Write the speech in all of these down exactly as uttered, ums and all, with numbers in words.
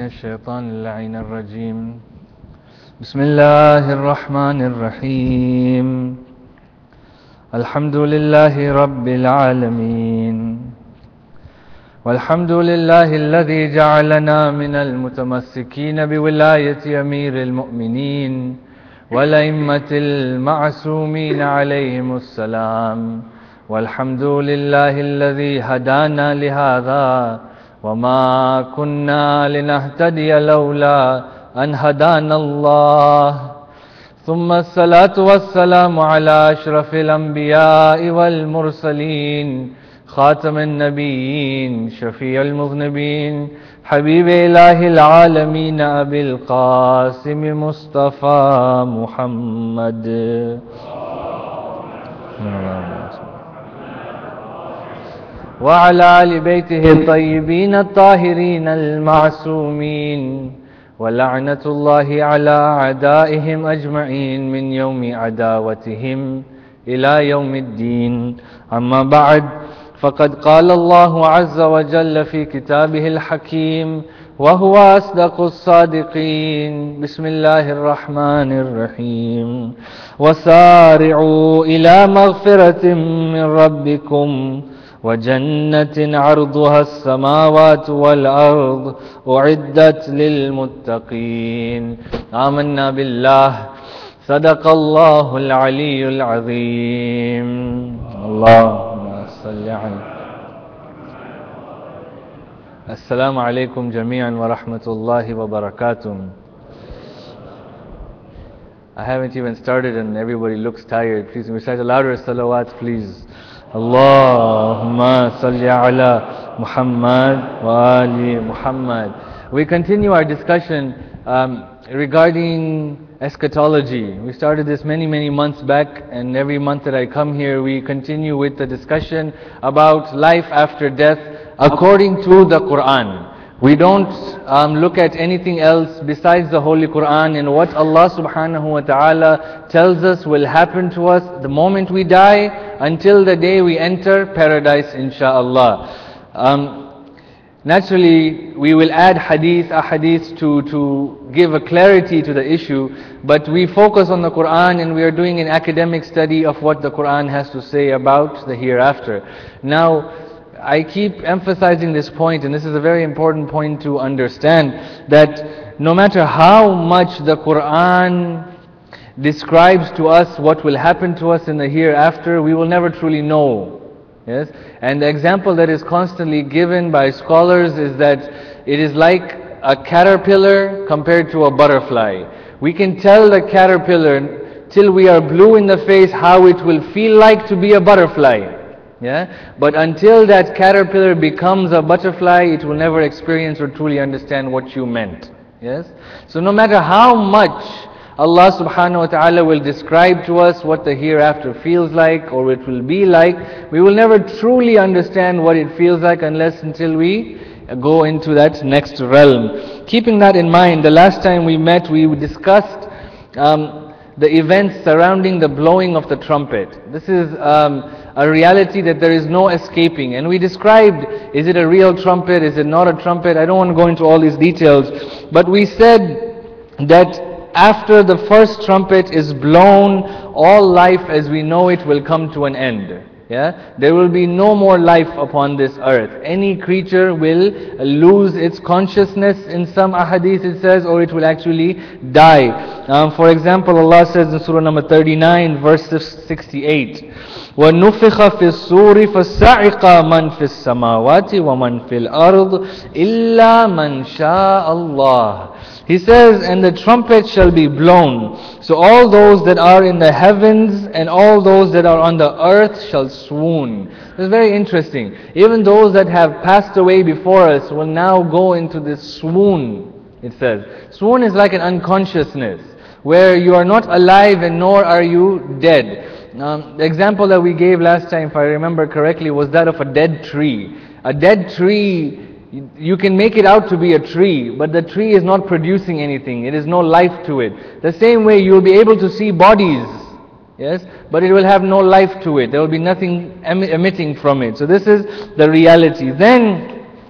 الشيطان اللعين الرجيم بسم الله الرحمن الرحيم الحمد لله رب العالمين والحمد لله الذي جعلنا من المتمسكين بولاية أمير المؤمنين والأئمة المعصومين عليهم السلام والحمد لله الذي هدانا لهذا وما كنا لنهتدي لولا أن هدانا الله ثم الصلاة والسلام على أشرف الأنبياء والمرسلين خاتم النبيين شفيع المذنبين حبيب إله العالمين أبي القاسم مصطفى محمد وعلى آل بيته الطيبين الطاهرين المعصومين ولعنة الله على أعدائهم أجمعين من يوم عداوتهم إلى يوم الدين أما بعد فقد قال الله عز وجل في كتابه الحكيم وهو أصدق الصادقين بسم الله الرحمن الرحيم وسارعوا إلى مغفرة من ربكم وجنة عرضها السماوات والأرض أعدت للمتقين آمنا بالله صدق الله العلي العظيم اللهم صل على السلام عليكم جميعا ورحمة الله وبركاته. I haven't even started and everybody looks tired. Please recite a louder salawat please. Allahumma salli ala Muhammad wa ali Muhammad. We continue our discussion um, regarding eschatology. We started this many many months back, and every month that I come here we continue with the discussion about life after death according to the Quran. We don't um, look at anything else besides the Holy Quran and what Allah subhanahu wa ta'ala tells us will happen to us the moment we die until the day we enter paradise, insha'Allah. Um, naturally, we will add hadith, ahadith to, to give a clarity to the issue, but we focus on the Quran and we are doing an academic study of what the Quran has to say about the hereafter. Now, I keep emphasizing this point, and this is a very important point to understand, that no matter how much the Quran describes to us what will happen to us in the hereafter, we will never truly know. Yes? And the example that is constantly given by scholars is that it is like a caterpillar compared to a butterfly. We can tell the caterpillar till we are blue in the face how it will feel like to be a butterfly. Yeah? But until that caterpillar becomes a butterfly, it will never experience or truly understand what you meant. Yes? So no matter how much Allah subhanahu wa ta'ala will describe to us what the hereafter feels like or it will be like, we will never truly understand what it feels like unless until we go into that next realm. Keeping that in mind, the last time we met we discussed um, the events surrounding the blowing of the trumpet. This is um, a reality that there is no escaping, and we described, is it a real trumpet, is it not a trumpet? I don't want to go into all these details, but we said that after the first trumpet is blown, all life as we know it will come to an end. Yeah? There will be no more life upon this earth. Any creature will lose its consciousness, in some ahadith it says, or it will actually die. Um, for example, Allah says in Surah number thirty-nine, verse sixty-eight, وَنُفِخَ فِي الصُّورِ فَالسَّعِقَ مَنْ فِي السَّمَاوَاتِ وَمَنْ فِي الْأَرْضِ إِلَّا مَنْ شَاءَ اللَّهِ. He says, and the trumpet shall be blown, so all those that are in the heavens and all those that are on the earth shall swoon. It's very interesting. Even those that have passed away before us will now go into this swoon, it says. Swoon is like an unconsciousness, where you are not alive and nor are you dead. Um, the example that we gave last time, if I remember correctly, was that of a dead tree. A dead tree, you can make it out to be a tree, but the tree is not producing anything. It is no life to it. The same way you will be able to see bodies, yes, but it will have no life to it. There will be nothing em emitting from it. So this is the reality. Then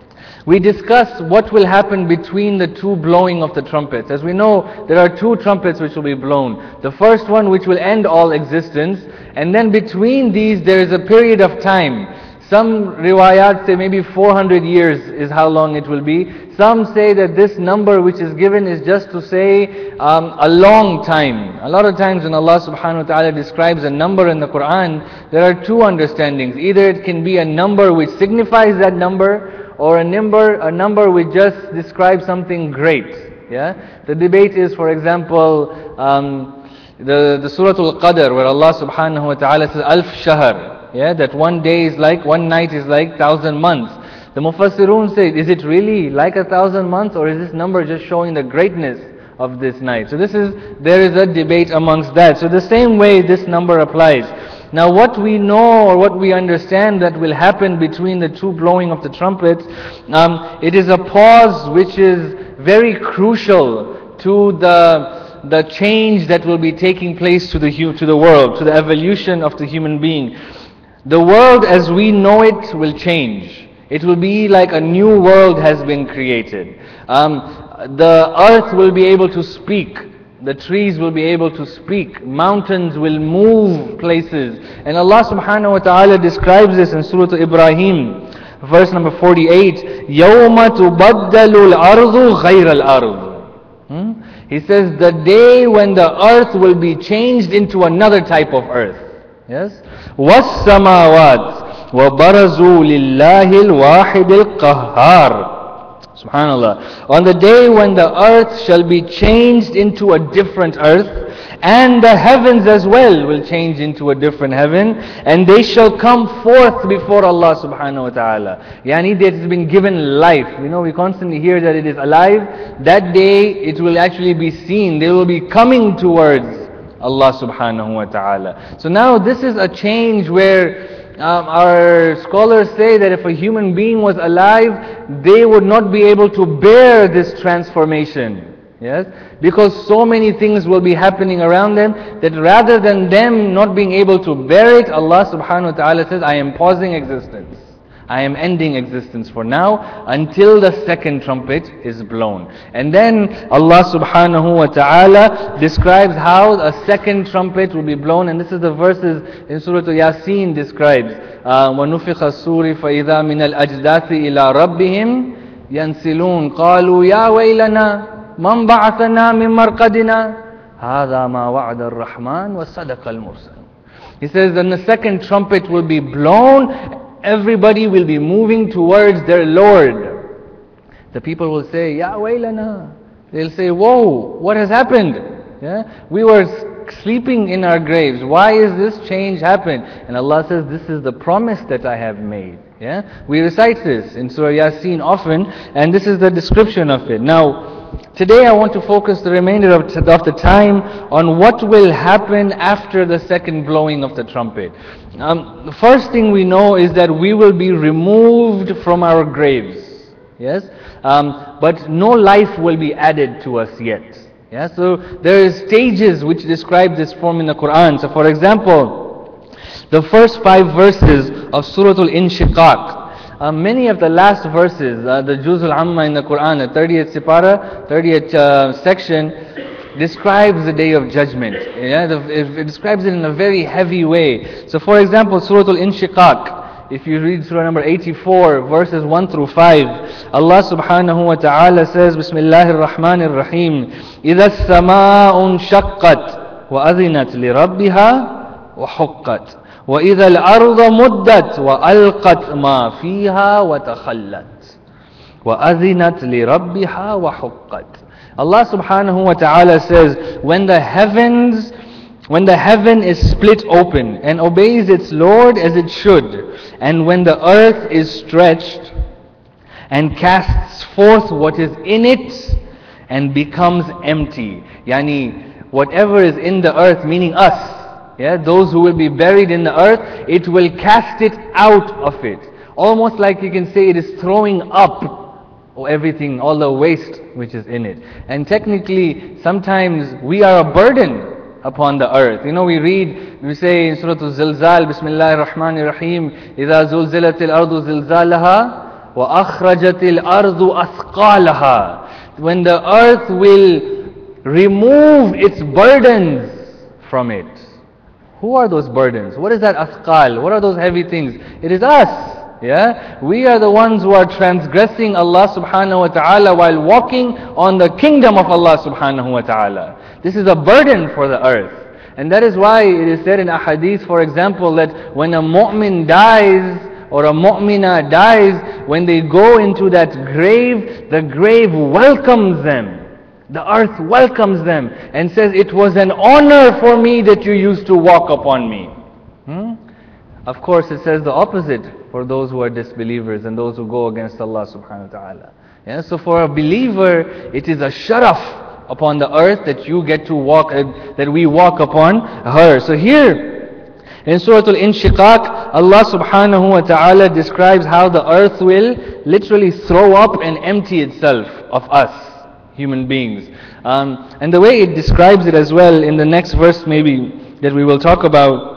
we discuss what will happen between the two blowing of the trumpets. As we know, there are two trumpets which will be blown. The first one which will end all existence, and then between these there is a period of time. Some riwayat say maybe four hundred years is how long it will be. Some say that this number which is given is just to say um, a long time. A lot of times when Allah subhanahu wa ta'ala describes a number in the Quran, there are two understandings. Either it can be a number which signifies that number, or a number, a number which just describes something great. Yeah. The debate is, for example, um, the, the Surah Al-Qadr, where Allah subhanahu wa ta'ala says, Alf Shahr. Yeah, that one day is like, one night is like thousand months. The Mufassirun say, is it really like a thousand months, or is this number just showing the greatness of this night? So this is, there is a debate amongst that. So the same way this number applies. Now what we know, or what we understand that will happen between the two blowing of the trumpets, um, it is a pause which is very crucial to the the change that will be taking place to the to the world, to the evolution of the human being. The world as we know it will change. It will be like a new world has been created. Um, the earth will be able to speak. The trees will be able to speak. Mountains will move places. And Allah subhanahu wa ta'ala describes this in Surah Ibrahim, verse number forty-eight. يَوْمَ تُبَدَّلُ الْأَرْضُ غَيْرَ الْأَرْضِ hmm? He says, the day when the earth will be changed into another type of earth. Yes? وَالسَّمَاوَاتِ وَبَرَزُوا لِلَّهِ الْوَاحِدِ الْقَهَّارِ Subhanallah. On the day when the earth shall be changed into a different earth, and the heavens as well will change into a different heaven, and they shall come forth before Allah subhanahu wa ta'ala. Yani that it has been given life. You know, we constantly hear that it is alive. That day it will actually be seen. They will be coming towards Allah subhanahu wa ta'ala. So now this is a change where um, our scholars say that if a human being was alive, they would not be able to bear this transformation. Yes, because so many things will be happening around them, that rather than them not being able to bear it, Allah subhanahu wa ta'ala says, I am pausing existence. I am ending existence for now until the second trumpet is blown. And then Allah subhanahu wa ta'ala describes how a second trumpet will be blown, and this is the verses in Surah Yasin describes. وَنُفِخَ السُّورِ فَإِذَا مِنَ الْأَجْدَاثِ إِلَىٰ رَبِّهِمْ يَنْسِلُونَ قَالُوا يَا وَيْلَنَا من بعثنا من مرقدنا هذا ما وعد الرحمن وصدق المرسل. He says, then the second trumpet will be blown, everybody will be moving towards their Lord. The people will say, Ya waylana. They'll say, whoa, what has happened? Yeah? We were sleeping in our graves. Why is this change happen? And Allah says, this is the promise that I have made. Yeah? We recite this in Surah Yasin often, and this is the description of it. Now, today I want to focus the remainder of, of the time on what will happen after the second blowing of the trumpet. Um, the first thing we know is that we will be removed from our graves. Yes, um, but no life will be added to us yet. Yeah, so there is stages which describe this form in the Quran. So, for example, the first five verses of Surah Al-Inshiqaq. Uh, many of the last verses, uh, the Juz al-Amma in the Quran, the thirtieth Sipara, thirtieth uh, section, describes the day of judgment. Yeah, the, it, it describes it in a very heavy way. So for example, Surah Al-Inshiqaq, if you read Surah number eighty-four, verses one through five, Allah subhanahu wa ta'ala says, Bismillahir Rahmanir Rahim, إِذَا السَّمَاءُ انشَقَّتْ وَأَذِنَتْ لِرَبِّهَا وَحُقَّتْ وَإِذَا الْأَرْضَ مُدَّتْ وَأَلْقَتْ مَا فِيهَا وَتَخَلَّتْ وَأَذِنَتْ لِرَبِّهَا وَحُقَّتْ. Allah subhanahu wa ta'ala says, when the heavens, when the heaven is split open and obeys its Lord as it should, and when the earth is stretched and casts forth what is in it and becomes empty. Yani, whatever is in the earth, meaning us, yeah, those who will be buried in the earth, it will cast it out of it. Almost like you can say it is throwing up everything, all the waste which is in it. And technically, sometimes we are a burden upon the earth. You know, we read, we say in Surah Al-Zilzal, Bismillahir Rahmanir Rahim, إِذَا زُلْزِلَتِ الْأَرْضُ زِلْزَالَهَا وَأَخْرَجَتِ الْأَرْضُ أَثْقَالَهَا. When the earth will remove its burdens from it. Who are those burdens? What is that athqal? What are those heavy things? It is us. Yeah, we are the ones who are transgressing Allah subhanahu wa ta'ala while walking on the kingdom of Allah subhanahu wa ta'ala. This is a burden for the earth. And that is why it is said in a hadith, for example, that when a mu'min dies or a mu'mina dies, when they go into that grave, the grave welcomes them. The earth welcomes them and says, it was an honor for me that you used to walk upon me. Hmm? Of course, it says the opposite for those who are disbelievers and those who go against Allah subhanahu wa ta'ala. Yeah, so for a believer, it is a sharaf upon the earth that you get to walk, uh, that we walk upon her. So here, in Surah Al-Inshiqaq, Allah subhanahu wa ta'ala describes how the earth will literally throw up and empty itself of us, human beings. Um, and the way it describes it as well in the next verse maybe that we will talk about,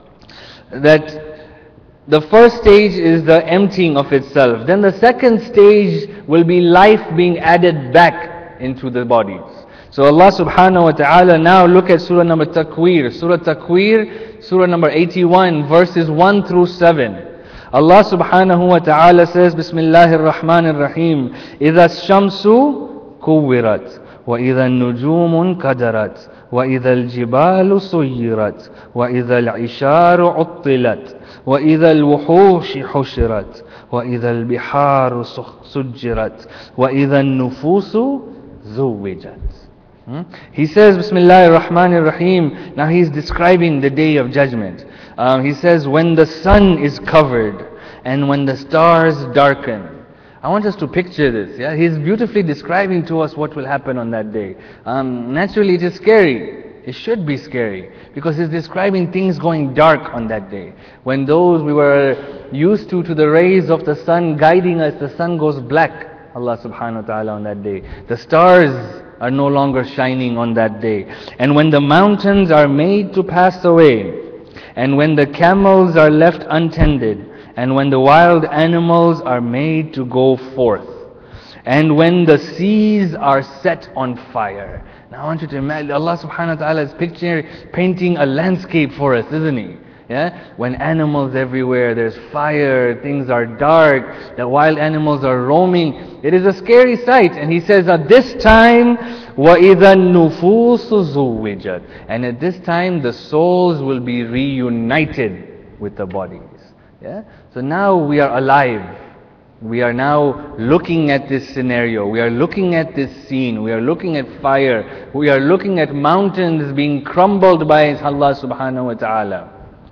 that the first stage is the emptying of itself. Then the second stage will be life being added back into the bodies. So Allah subhanahu wa ta'ala, now look at Surah number Takwir. Surah Takwir, Surah number eighty-one, verses one through seven. Allah subhanahu wa ta'ala says, Bismillahir Rahmanir Rahim, إِذَا الشَّمْسُ كُوِّرَتْ وَإِذَا النُّجُومُ انْكَدَرَتْ وَإِذَا الْجِبَالُ سُيِّرَتْ وَإِذَا الْعِشَارُ عُطِّلَتْ وَإِذَا الْوُحُوشِ حُشِرَتْ وَإِذَا الْبِحَارُ سُجِّرَتْ وَإِذَا النُّفُوسُ زُوِّجَتْ. Hmm? He says, Bismillahir Rahmanir Rahim. Now he's describing the day of judgment. Um, he says, when the sun is covered and when the stars darken. I want us to picture this. Yeah, he's beautifully describing to us what will happen on that day. Um, naturally, it is scary. It should be scary because he's describing things going dark on that day. When those we were used to to the rays of the sun guiding us, the sun goes black. Allah subhanahu wa ta'ala on that day. The stars are no longer shining on that day. And when the mountains are made to pass away, and when the camels are left untended, and when the wild animals are made to go forth, and when the seas are set on fire. Now I want you to imagine, Allah subhanahu wa ta'ala is picturing, painting a landscape for us, isn't He? Yeah? When animals everywhere, there's fire, things are dark, the wild animals are roaming. It is a scary sight. And He says, at this time, وَإِذَا النُّفُوسُ زُوِّجَتْ. And at this time, the souls will be reunited with the bodies. Yeah? So now we are alive. We are now looking at this scenario. We are looking at this scene. We are looking at fire. We are looking at mountains being crumbled by Allah subhanahu wa ta'ala.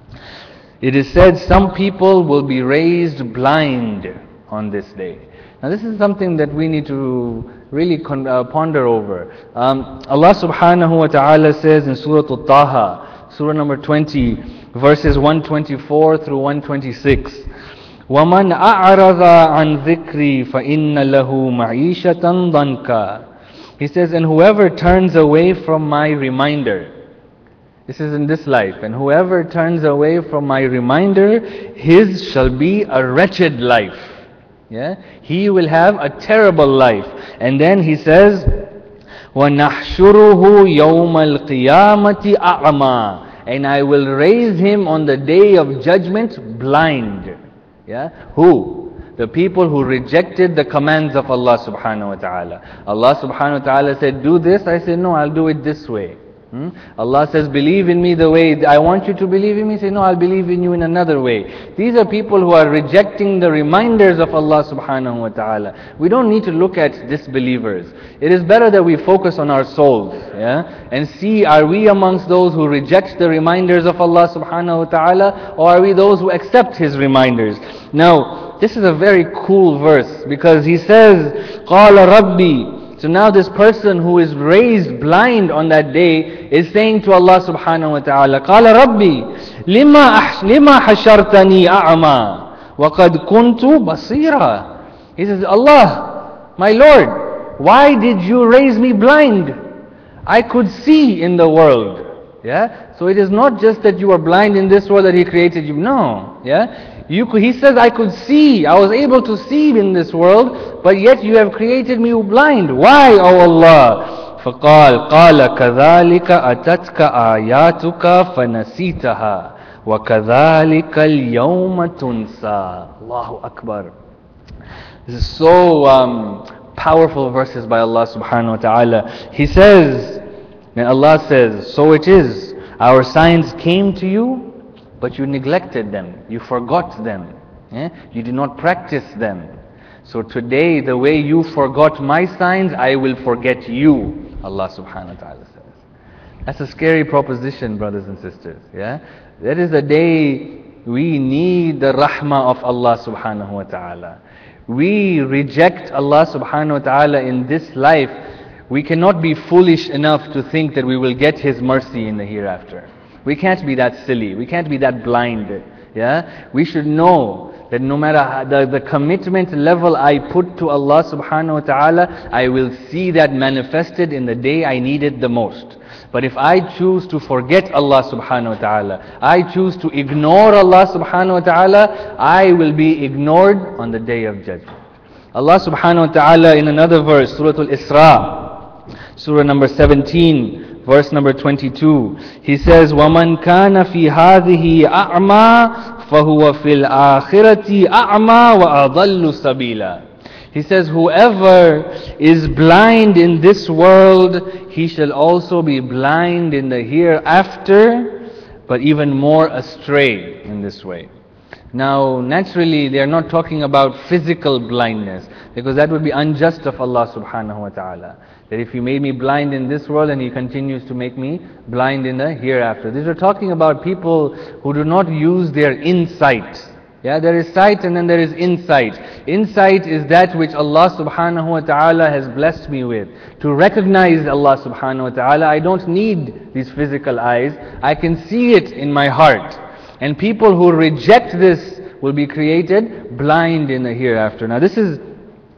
It is said some people will be raised blind on this day. Now this is something that we need to really con uh, ponder over. Um, Allah subhanahu wa ta'ala says in Surah Al-Taha, Surah number twenty, verses one twenty-four through one twenty-six. وَمَنْ أَعْرَضَ عَنْ ذِكْرِي فَإِنَّ لَهُ مَعِيشَةً ضَنْكَ. He says, and whoever turns away from my reminder, this is in this life, and whoever turns away from my reminder, his shall be a wretched life. Yeah, he will have a terrible life. And then he says, وَنَحْشُرُهُ يَوْمَ الْقِيَامَةِ أَعْمَى. And I will raise him on the day of judgment blind. Yeah, who? The people who rejected the commands of Allah subhanahu wa ta'ala. Allah subhanahu wa ta'ala said, do this. I said, no, I'll do it this way. Hmm? Allah says, believe in me the way I want you to believe in me. Say, no, I'll believe in you in another way. These are people who are rejecting the reminders of Allah subhanahu wa ta'ala. We don't need to look at disbelievers. It is better that we focus on our souls, yeah, and see, are we amongst those who reject the reminders of Allah subhanahu wa ta'ala, or are we those who accept His reminders? Now, this is a very cool verse because he says, قَالَ رَبِّي. So now this person who is raised blind on that day is saying to Allah subhanahu wa ta'ala, قَالَ رَبِّي لِمَا لِمَا حَشَرْتَنِي أَعْمَى وَقَدْ كُنْتُ بَصِيرًا. He says, Allah, my Lord, why did you raise me blind? I could see in the world. Yeah? So it is not just that you are blind in this world that He created you. No. Yeah? You could, he says, I could see, I was able to see in this world, but yet you have created me blind. Why, O Allah? فقال قال كذلك أتتك آياتك فنسيتها وكذلك اليوم تنسى. Allahu Akbar. This is so um, powerful verses by Allah subhanahu wa ta'ala. He says, and Allah says, so it is, our signs came to you, but you neglected them, you forgot them, eh? You did not practice them. So today, the way you forgot my signs, I will forget you, Allah subhanahu wa ta'ala says. That's a scary proposition, brothers and sisters. Yeah, that is the day we need the rahmah of Allah subhanahu wa ta'ala. We reject Allah subhanahu wa ta'ala in this life. We cannot be foolish enough to think that we will get His mercy in the hereafter. We can't be that silly. We can't be that blind. Yeah, we should know that no matter how, the, the commitment level I put to Allah subhanahu wa ta'ala, I will see that manifested in the day I need it the most. But if I choose to forget Allah subhanahu wa ta'ala, I choose to ignore Allah subhanahu wa ta'ala, I will be ignored on the day of judgment. Allah subhanahu wa ta'ala in another verse, Surah Al-Isra, Surah number seventeen, verse number twenty-two, He says, وَمَنْ كَانَ فِي هَذِهِ أَعْمَى فَهُوَ فِي الْآخِرَةِ أَعْمَى وَأَضَلُّ سَبِيلًا. He says, whoever is blind in this world, he shall also be blind in the hereafter, but even more astray in this way. Now, naturally, they are not talking about physical blindness, because that would be unjust of Allah subhanahu wa ta'ala. That if He made me blind in this world and He continues to make me blind in the hereafter. These are talking about people who do not use their insight. Yeah, there is sight and then there is insight. Insight is that which Allah subhanahu wa ta'ala has blessed me with. To recognize Allah subhanahu wa ta'ala, I don't need these physical eyes. I can see it in my heart. And people who reject this will be created blind in the hereafter. Now this is,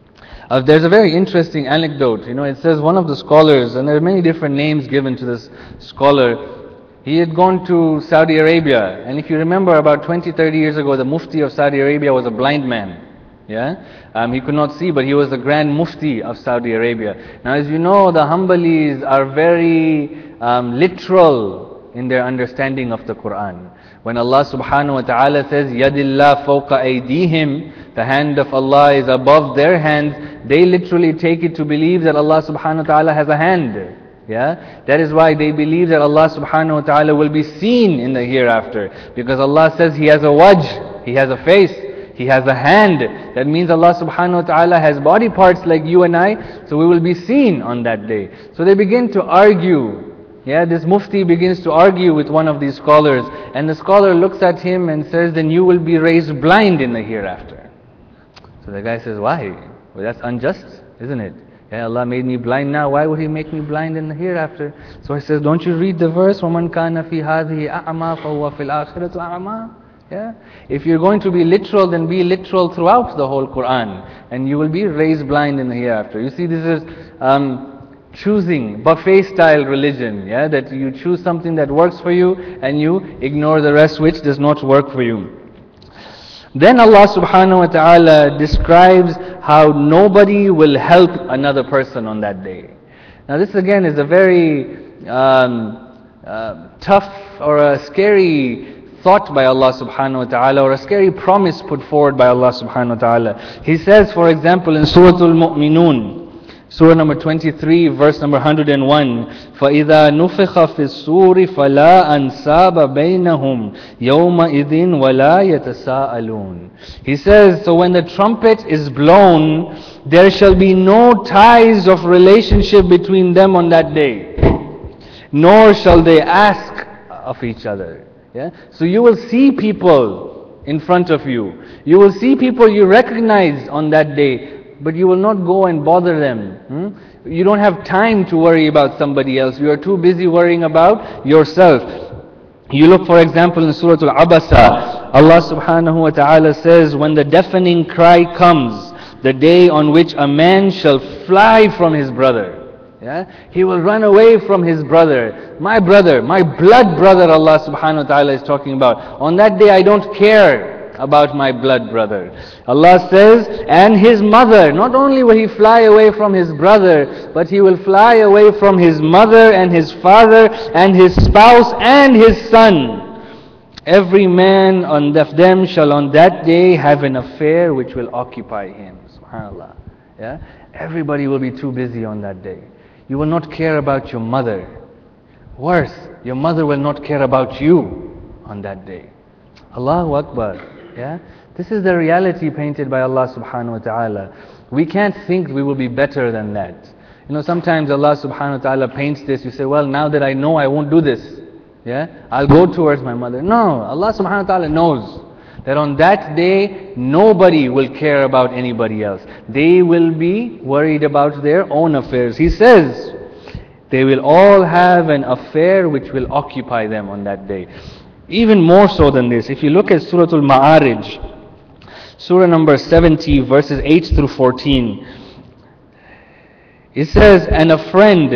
uh, there's a very interesting anecdote. You know, it says one of the scholars, and there are many different names given to this scholar, he had gone to Saudi Arabia, and if you remember about twenty, thirty years ago, the Mufti of Saudi Arabia was a blind man. Yeah, um, he could not see, but he was the Grand Mufti of Saudi Arabia. Now, as you know, the Hanbalis are very um, literal in their understanding of the Quran. When Allah subhanahu wa ta'ala says, Yadillah fawqa aydihim, the hand of Allah is above their hands, they literally take it to believe that Allah subhanahu wa ta'ala has a hand. Yeah, that is why they believe that Allah subhanahu wa ta'ala will be seen in the hereafter. Because Allah says He has a wajh, He has a face, He has a hand. That means Allah subhanahu wa ta'ala has body parts like you and I, so we will be seen on that day. So they begin to argue. Yeah, this Mufti begins to argue with one of these scholars, and the scholar looks at him and says, then you will be raised blind in the hereafter. So the guy says, why? Well, that's unjust, isn't it? Yeah, Allah made me blind now, why would He make me blind in the hereafter? So he says, don't you read the verse, وَمَنْ كَانَ فِي هَذِهِ أَعْمَى فَهُوَ فِي الْآخِرَةِ أَعْمَى? Yeah? If you're going to be literal, then be literal throughout the whole Quran, and you will be raised blind in the hereafter. You see, this is um, choosing, buffet style religion, yeah? That you choose something that works for you, and you ignore the rest which does not work for you. Then Allah subhanahu wa ta'ala describes how nobody will help another person on that day. Now this again is a very um, uh, tough or a scary thought by Allah subhanahu wa ta'ala, or a scary promise put forward by Allah subhanahu wa ta'ala. He says, for example, in Surah Al-Mu'minun, Surah number twenty-three, verse number one hundred one, فَإِذَا نُفِخَ فِي الصُّورِ فَلَا أَنْسَابَ بَيْنَهُمْ يَوْمَئِذٍ وَلَا يَتَسَاءَلُونَ. He says, so when the trumpet is blown, there shall be no ties of relationship between them on that day, nor shall they ask of each other. Yeah? So you will see people in front of you. You will see people you recognize on that day, but you will not go and bother them. Hmm? You don't have time to worry about somebody else. You are too busy worrying about yourself. You look, for example, in Surah Al-Abasa, Allah subhanahu wa ta'ala says, when the deafening cry comes, the day on which a man shall fly from his brother. Yeah? He will run away from his brother. My brother, my blood brother, Allah subhanahu wa ta'ala is talking about. On that day I don't care about my blood brother. Allah says, and his mother. Not only will he fly away from his brother, but he will fly away from his mother and his father and his spouse and his son. Every man of them shall on that day have an affair which will occupy him. SubhanAllah. Yeah? Everybody will be too busy on that day. You will not care about your mother. Worse, your mother will not care about you on that day. Allahu Akbar. Yeah? This is the reality painted by Allah subhanahu wa ta'ala. We can't think we will be better than that. You know, sometimes Allah subhanahu wa ta'ala paints this. You say, well, now that I know, I won't do this. Yeah? I'll go towards my mother. No, Allah subhanahu wa ta'ala knows that on that day, nobody will care about anybody else. They will be worried about their own affairs. He says, they will all have an affair which will occupy them on that day. Even more so than this, if you look at Surah Al-Ma'arij, Surah number seventy, verses eight through fourteen, it says, and a friend,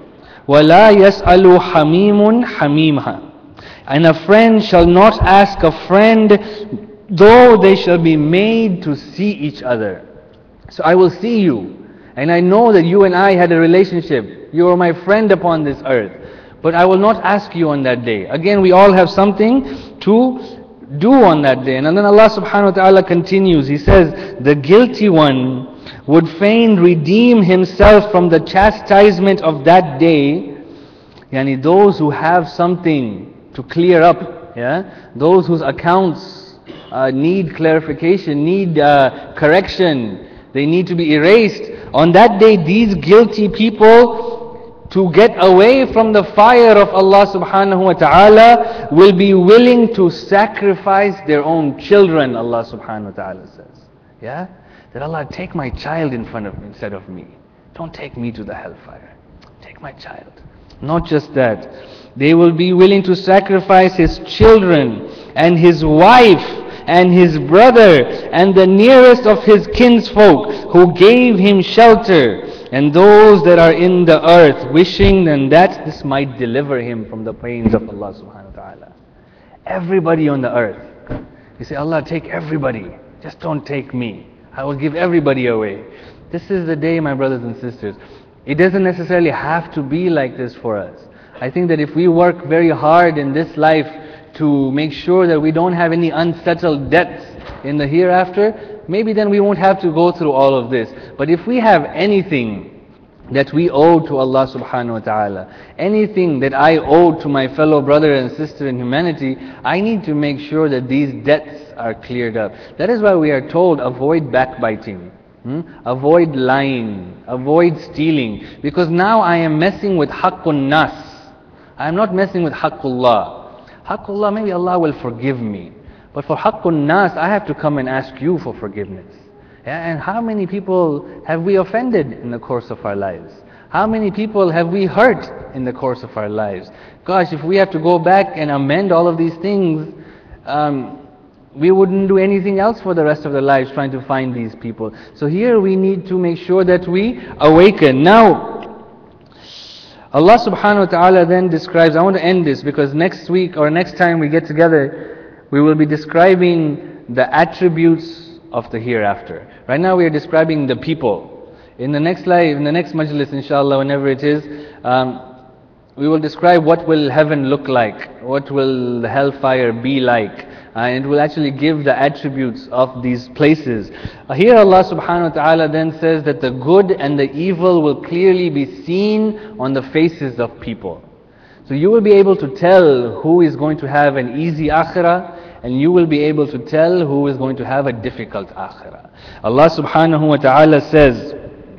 وَلَا يَسْأَلُ حَمِيمٌ حَمِيمًا, and a friend shall not ask a friend, though they shall be made to see each other. So I will see you, and I know that you and I had a relationship. You are my friend upon this earth. But I will not ask you on that day. Again, we all have something to do on that day. And then Allah subhanahu wa ta'ala continues. He says, the guilty one would fain redeem himself from the chastisement of that day. Yani those who have something to clear up, yeah, those whose accounts uh, need clarification, need uh, correction, they need to be erased. On that day, these guilty people, to get away from the fire of Allah subhanahu wa ta'ala, will be willing to sacrifice their own children, Allah subhanahu wa ta'ala says. Yeah? That Allah, take my child in front of me instead of me. Don't take me to the hellfire. Take my child. Not just that. They will be willing to sacrifice his children and his wife and his brother and the nearest of his kinsfolk who gave him shelter, and those that are in the earth, wishing then that this might deliver him from the pains of Allah subhanahu wa ta'ala. Everybody on the earth. You say, Allah, take everybody. Just don't take me. I will give everybody away. This is the day, my brothers and sisters. It doesn't necessarily have to be like this for us. I think that if we work very hard in this life to make sure that we don't have any unsettled debts in the hereafter, maybe then we won't have to go through all of this. But if we have anything that we owe to Allah subhanahu wa ta'ala, anything that I owe to my fellow brother and sister in humanity, I need to make sure that these debts are cleared up. That is why we are told, avoid backbiting, hmm? avoid lying, avoid stealing, because now I am messing with haqqun nas. I am not messing with haqqullah. Haqqullah, maybe Allah will forgive me. But for haqqun nas, I have to come and ask you for forgiveness. Yeah, and how many people have we offended in the course of our lives? How many people have we hurt in the course of our lives? Gosh, if we have to go back and amend all of these things, um, we wouldn't do anything else for the rest of their lives trying to find these people. So here we need to make sure that we awaken. Now, Allah subhanahu wa ta'ala then describes, I want to end this because next week or next time we get together, we will be describing the attributes of the hereafter. Right now we are describing the people. In the next life, in the next majlis, inshallah, whenever it is, um, we will describe what will heaven look like, what will the hellfire be like, uh, and it will actually give the attributes of these places. Uh, here Allah subhanahu wa ta'ala then says that the good and the evil will clearly be seen on the faces of people. So you will be able to tell who is going to have an easy akhirah, and you will be able to tell who is going to have a difficult akhirah. Allah subhanahu wa ta'ala says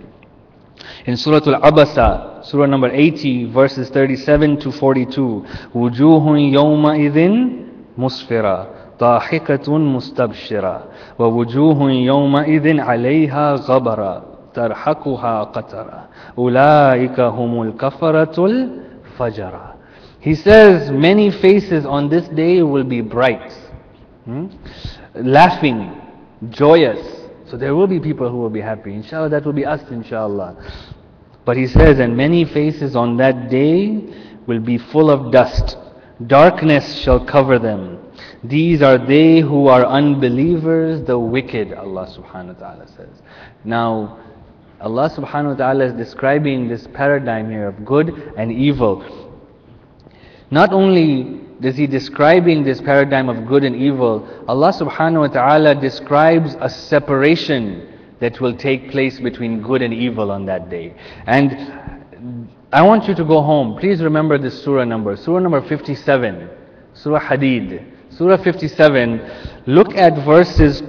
in Surah Al-Abasa, Surah number eighty, verses thirty-seven to forty-two, وُجُوهٌ يَوْمَئِذٍ مُسْفِرَةٌ ضَاحِكَةٌ مُسْتَبْشِرَةٌ وَوُجُوهٌ يَوْمَئِذٍ عَلَيْهَا غَبَرَةٌ تَرْحَقُهَا قَتَرَةٌ أُولَٰئِكَ هُمُ الْكَفَرَةُ الْفَجَرَةُ. He says many faces on this day will be bright, hmm? laughing, joyous. So there will be people who will be happy. Inshallah, that will be us, inshallah. But he says, and many faces on that day will be full of dust. darkness shall cover them. These are they who are unbelievers, the wicked, Allah subhanahu wa ta'ala says. Now, Allah subhanahu wa ta'ala is describing this paradigm here of good and evil. Not only is He describing this paradigm of good and evil, Allah subhanahu wa ta'ala describes a separation that will take place between good and evil on that day. And I want you to go home. Please remember this surah number. Surah number fifty-seven. Surah Hadid. Surah fifty-seven. Look at verses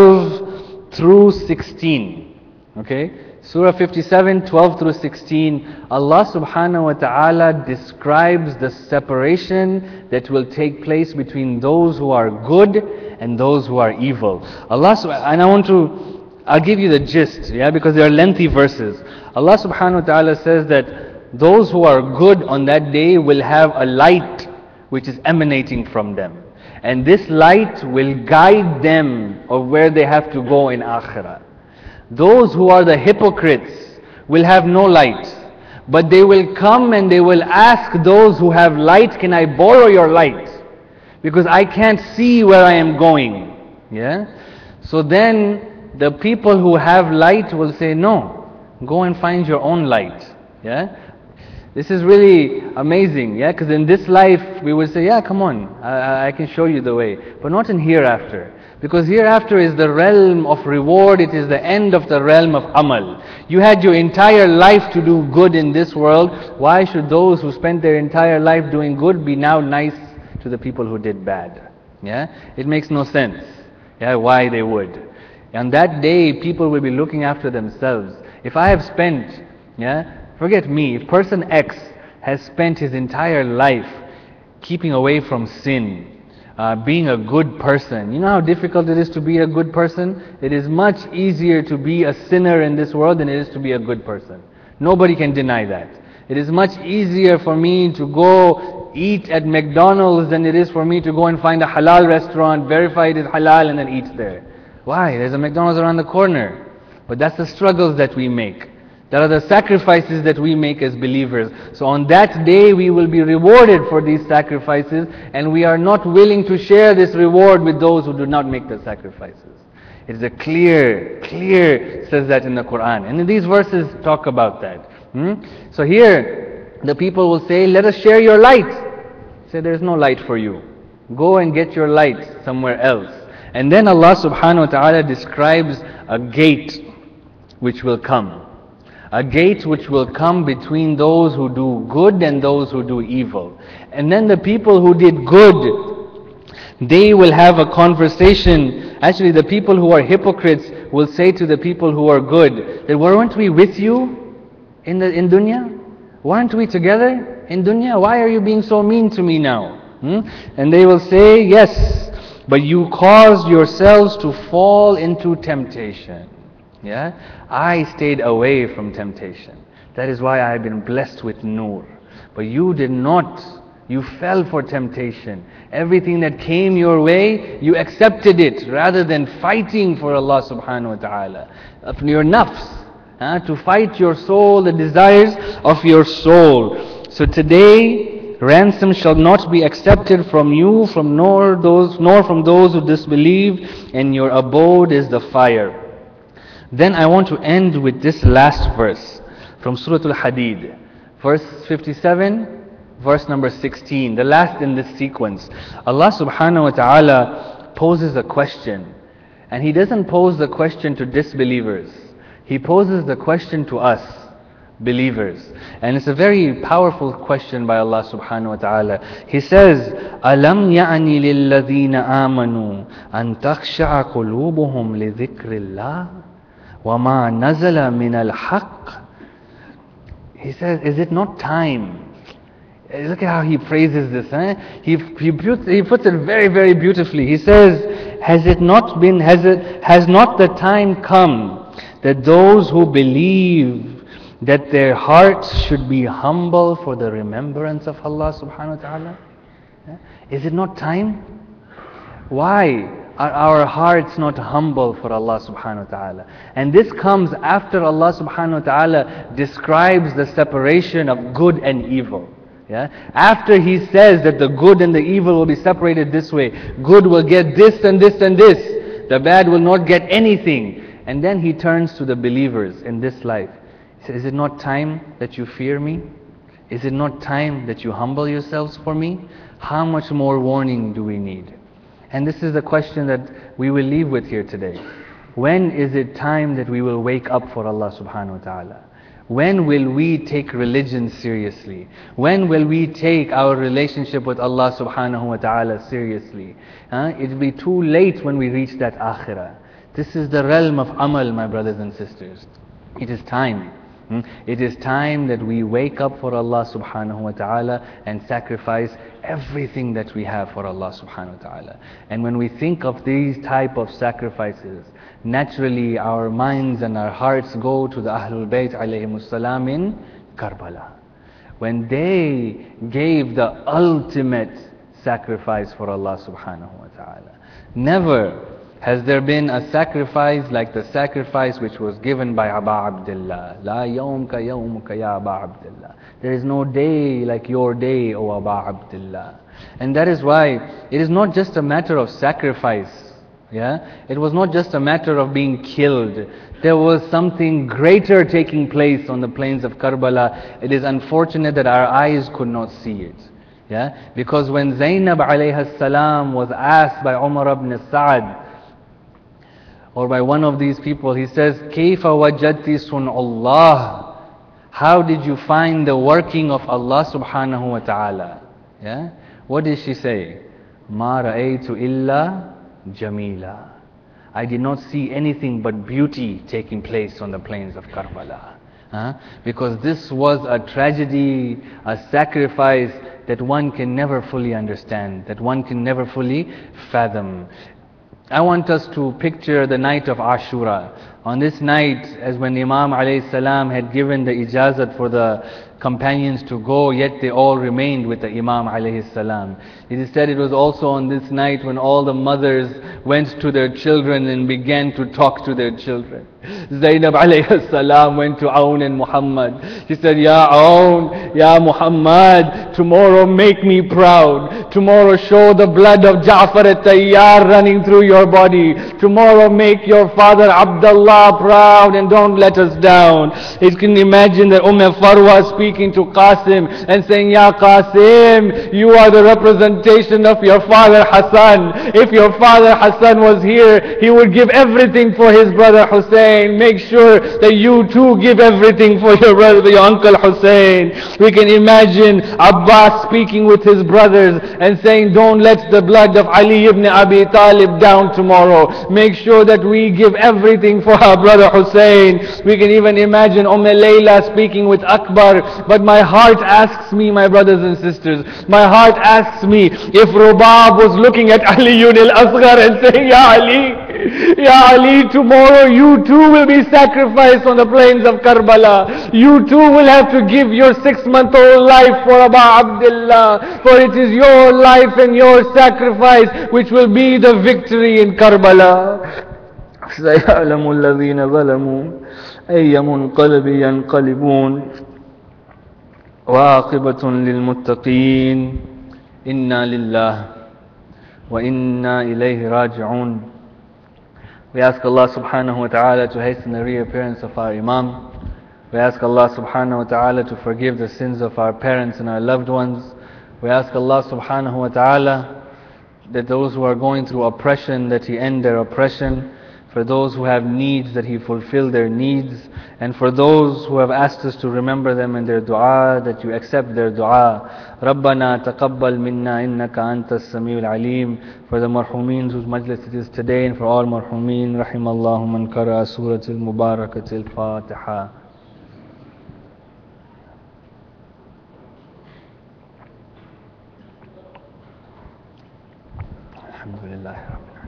twelve through sixteen. Okay? Surah fifty-seven, twelve through sixteen. Allah subhanahu wa ta'ala describes the separation that will take place between those who are good and those who are evil. Allah subhanahu, and I want to, I'll give you the gist, yeah, because they are lengthy verses. Allah subhanahu wa ta'ala says that those who are good on that day will have a light which is emanating from them. And this light will guide them of where they have to go in Akhirah. Those who are the hypocrites will have no light. But they will come and they will ask those who have light, can I borrow your light? Because I can't see where I am going. Yeah? So then the people who have light will say, no, go and find your own light. Yeah? This is really amazing, yeah, because in this life we would say, yeah, come on, I, I can show you the way, but not in hereafter, because hereafter is the realm of reward, it is the end of the realm of amal. You had your entire life to do good in this world, why should those who spent their entire life doing good be now nice to the people who did bad? Yeah, it makes no sense, yeah, why they would. On that day, people will be looking after themselves. If I have spent, yeah, forget me, if person X has spent his entire life keeping away from sin, uh, being a good person. You know how difficult it is to be a good person? It is much easier to be a sinner in this world than it is to be a good person. Nobody can deny that. It is much easier for me to go eat at McDonald's than it is for me to go and find a halal restaurant, verify it is halal and then eat there. Why? There's a McDonald's around the corner. But that's the struggles that we make. That are the sacrifices that we make as believers. So on that day we will be rewarded for these sacrifices, and we are not willing to share this reward with those who do not make the sacrifices. It is a clear, clear, says that in the Quran. And these verses talk about that. Hmm? So here the people will say, let us share your light. Say, there is no light for you. Go and get your light somewhere else. And then Allah subhanahu wa ta'ala describes a gate which will come. A gate which will come between those who do good and those who do evil. And then the people who did good, they will have a conversation. Actually, the people who are hypocrites will say to the people who are good, that weren't we with you in the in dunya? Weren't we together in dunya? Why are you being so mean to me now? Hmm? And they will say, yes, but you caused yourselves to fall into temptation. Yeah, I stayed away from temptation. That is why I have been blessed with nur. But you did not. You fell for temptation. Everything that came your way, you accepted it rather than fighting for Allah subhanahu wa ta'ala. Of your nafs, uh, to fight your soul, the desires of your soul. So today, ransom shall not be accepted from you, from nor those, nor from those who disbelieve, and your abode is the fire. Then I want to end with this last verse from Surah Al-Hadid, verse fifty-seven, verse number sixteen, the last in this sequence. Allah subhanahu wa ta'ala poses a question, and He doesn't pose the question to disbelievers. He poses the question to us, believers. And it's a very powerful question by Allah subhanahu wa ta'ala. He says, أَلَمْ يَعْنِ لِلَّذِينَ آمَنُوا أَن تَخْشَعَ قُلُوبُهُمْ لِذِكْرِ اللَّهِ وَمَا نَزَلَ مِنَ الْحَقِّ. He says, is it not time? Look at how he praises this. Eh? He, he, puts, he puts it very, very beautifully. He says, has it not been, has it, has not the time come that those who believe that their hearts should be humble for the remembrance of Allah subhanahu wa ta'ala? Is it not time? Why are our hearts not humble for Allah subhanahu wa ta'ala? And this comes after Allah subhanahu wa ta'ala describes the separation of good and evil. Yeah? After he says that the good and the evil will be separated this way, good will get this and this and this, the bad will not get anything. And then he turns to the believers in this life. He says, is it not time that you fear me? Is it not time that you humble yourselves for me? How much more warning do we need? And this is the question that we will leave with here today. When is it time that we will wake up for Allah subhanahu wa ta'ala? When will we take religion seriously? When will we take our relationship with Allah subhanahu wa ta'ala seriously? Huh? It will be too late when we reach that akhirah. This is the realm of amal, my brothers and sisters. It is time. Hmm? It is time that we wake up for Allah subhanahu wa ta'ala and sacrifice everything that we have for Allah subhanahu wa ta'ala. And when we think of these type of sacrifices, naturally our minds and our hearts go to the Ahlul Bayt alayhimus salam in Karbala. When they gave the ultimate sacrifice for Allah subhanahu wa ta'ala. Never has there been a sacrifice like the sacrifice which was given by Aba Abdullah. La yawm ka yawmuka ya Aba Abdullah. There is no day like your day, O Aba Abdullah. And that is why it is not just a matter of sacrifice. Yeah, it was not just a matter of being killed. There was something greater taking place on the plains of Karbala. It is unfortunate that our eyes could not see it. Yeah, because when Zainab alayha salam was asked by Umar ibn Sa'd, or by one of these people, he says, كَيْفَ وَجَدْتِ صُنْعُ اللَّهِ? How did you find the working of Allah subhanahu wa ta'ala? Yeah? What did she say? مَا رَأَيْتُ إِلَّا جَمِيلًا. I did not see anything but beauty taking place on the plains of Karbala. Huh? Because this was a tragedy, a sacrifice that one can never fully understand, that one can never fully fathom. I want us to picture the night of Ashura. On this night, as when Imam alayhi salam had given the ijazat for the companions to go, yet they all remained with the Imam alayhi salam. It is said it was also on this night when all the mothers went to their children and began to talk to their children. Zainab alayhi salam went to Aoun and Muhammad. She said, Ya Aoun, Ya Muhammad, tomorrow make me proud. Tomorrow show the blood of Jaffer at-Tayyar running through your body. Tomorrow make your father Abdullah proud and don't let us down. You can imagine that Umm Farwa speaking to Qasim and saying, Ya Qasim, you are the representation of your father Hassan. If your father Hassan was here, he would give everything for his brother Hussein. Make sure that you too give everything for your brother, your uncle Hussein. We can imagine Abbas speaking with his brothers and saying, don't let the blood of Ali ibn Abi Talib down tomorrow. Make sure that we give everything for our brother Hussein. We can even imagine Umm Layla speaking with Akbar. But my heart asks me, my brothers and sisters, my heart asks me, if Rubab was looking at Ali al-Asghar and saying, Ya Ali, Ya Ali, tomorrow you too will be sacrificed on the plains of Karbala. You too will have to give your six-month-old life for Aba Abdullah. For it is your life and your sacrifice which will be the victory in Karbala. سَيَعْلَمُ الَّذِينَ ظَلَمُوا أَيَّ مُنْقَلَبٍ يَنْقَلِبُونَ وَعَاقِبَةٌ لِلْمُتَّقِينَ إِنَّا لِلَّهِ وَإِنَّا إِلَيْهِ رَاجِعُونَ. We ask Allah subhanahu wa ta'ala to hasten the reappearance of our Imam. We ask Allah subhanahu wa ta'ala to forgive the sins of our parents and our loved ones. We ask Allah subhanahu wa ta'ala that those who are going through oppression, that He end their oppression. For those who have needs, that He fulfill their needs. And for those who have asked us to remember them in their dua, that you accept their dua. رَبَّنَا تَقَبَّلْ مِنَّا إِنَّكَ أَنْتَ السَّمِيعُ الْعَلِيمُ. For the marhumin whose majlis it is today, and for all marhumin, رحم الله من قرأ سورة المباركة الفاتحة. الحمد لله رب العالمين.